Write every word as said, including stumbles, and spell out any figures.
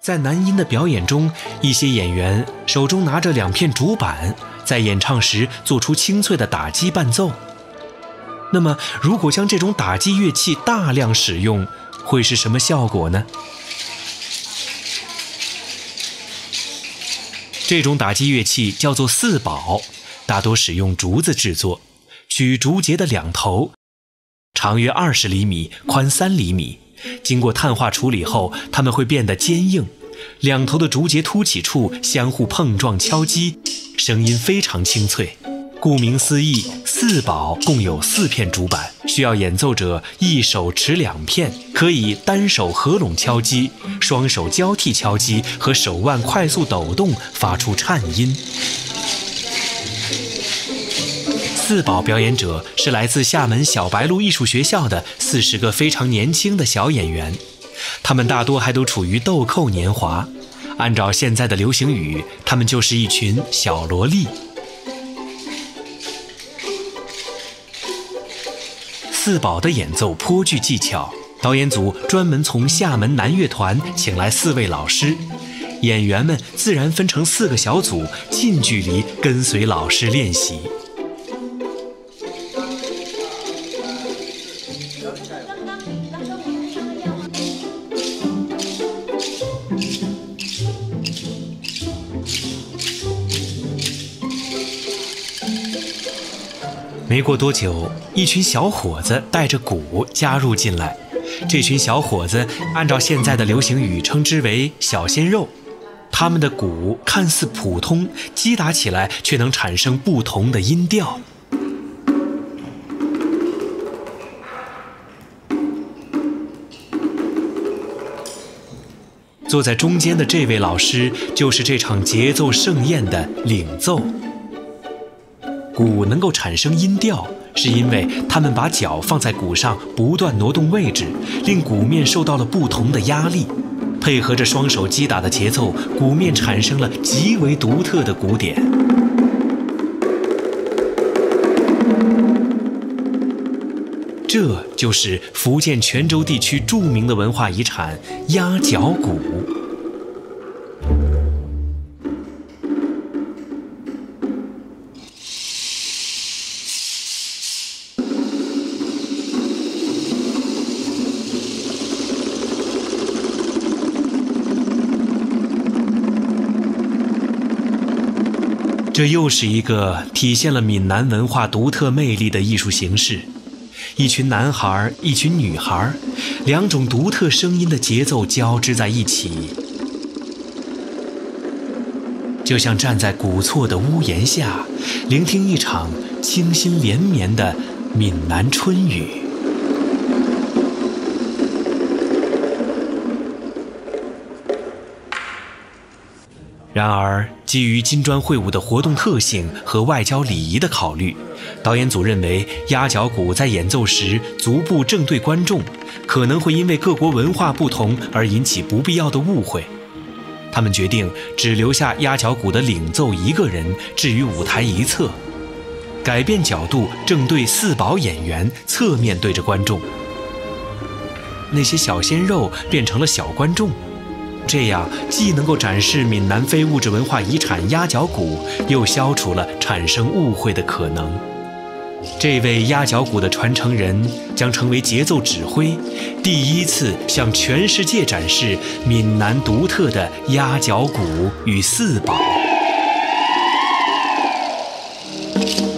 在男音的表演中，一些演员手中拿着两片竹板，在演唱时做出清脆的打击伴奏。那么，如果将这种打击乐器大量使用，会是什么效果呢？这种打击乐器叫做四宝，大多使用竹子制作，取竹节的两头，长约二十厘米，宽三厘米。经过碳化处理后，它们会变得坚硬，两头的竹节凸起处相互碰撞敲击，声音非常清脆。顾名思义，四宝共有四片竹板，需要演奏者一手持两片，可以单手合拢敲击，双手交替敲击和手腕快速抖动，发出颤音。四宝表演者是来自厦门小白鹿艺术学校的四十个非常年轻的小演员，他们大多还都处于豆蔻年华，按照现在的流行语，他们就是一群小萝莉。四宝的演奏颇具技巧，导演组专门从厦门男乐团请来四位老师，演员们自然分成四个小组，近距离跟随老师练习。没过多久，一群小伙子带着鼓加入进来。这群小伙子按照现在的流行语称之为小鲜肉。他们的鼓看似普通，击打起来却能产生不同的音调。坐在中间的这位老师就是这场节奏盛宴的领奏。鼓能够产生音调，是因为他们把脚放在鼓上不断挪动位置，令鼓面受到了不同的压力，配合着双手击打的节奏，鼓面产生了极为独特的鼓点。这就是福建泉州地区著名的文化遗产鸭脚鼓。这又是一个体现了闽南文化独特魅力的艺术形式。一群男孩，一群女孩，两种独特声音的节奏交织在一起，就像站在古厝的屋檐下，聆听一场清新连绵的闽南春雨。然而，基于金砖会舞的活动特性和外交礼仪的考虑，导演组认为鸭脚鼓在演奏时足部正对观众，可能会因为各国文化不同而引起不必要的误会。他们决定只留下鸭脚鼓的领奏一个人置于舞台一侧，改变角度正对四宝演员，侧面对着观众。那些小鲜肉变成了小观众。这样既能够展示闽南非物质文化遗产鸭脚鼓，又消除了产生误会的可能。这位鸭脚鼓的传承人将成为节奏指挥，第一次向全世界展示闽南独特的鸭脚鼓与四宝。